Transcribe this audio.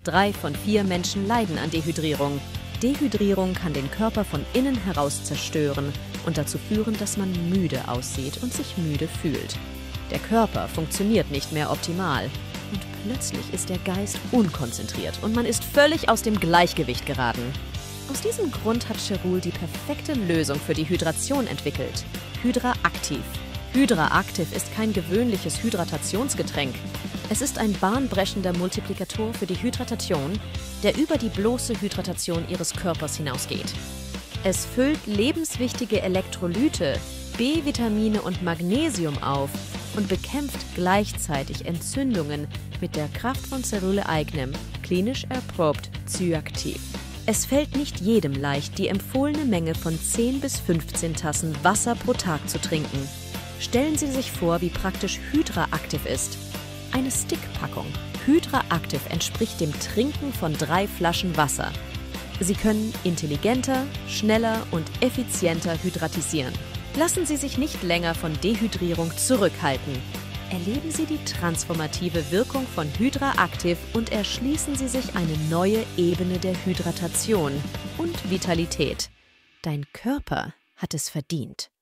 3 von 4 Menschen leiden an Dehydrierung. Dehydrierung kann den Körper von innen heraus zerstören und dazu führen, dass man müde aussieht und sich müde fühlt. Der Körper funktioniert nicht mehr optimal und plötzlich ist der Geist unkonzentriert und man ist völlig aus dem Gleichgewicht geraten. Aus diesem Grund hat Cherul die perfekte Lösung für die Hydration entwickelt: Hydra Activ. Hydra Activ ist kein gewöhnliches Hydratationsgetränk. Es ist ein bahnbrechender Multiplikator für die Hydratation, der über die bloße Hydratation Ihres Körpers hinausgeht. Es füllt lebenswichtige Elektrolyte, B-Vitamine und Magnesium auf und bekämpft gleichzeitig Entzündungen mit der Kraft von Cerule-eigenem, klinisch erprobt Zyaaktiv. Es fällt nicht jedem leicht, die empfohlene Menge von 10 bis 15 Tassen Wasser pro Tag zu trinken. Stellen Sie sich vor, wie praktisch Hydra Activ ist. Eine Stickpackung. Hydra Activ entspricht dem Trinken von 3 Flaschen Wasser. Sie können intelligenter, schneller und effizienter hydratisieren. Lassen Sie sich nicht länger von Dehydrierung zurückhalten. Erleben Sie die transformative Wirkung von Hydra Activ und erschließen Sie sich eine neue Ebene der Hydratation und Vitalität. Dein Körper hat es verdient.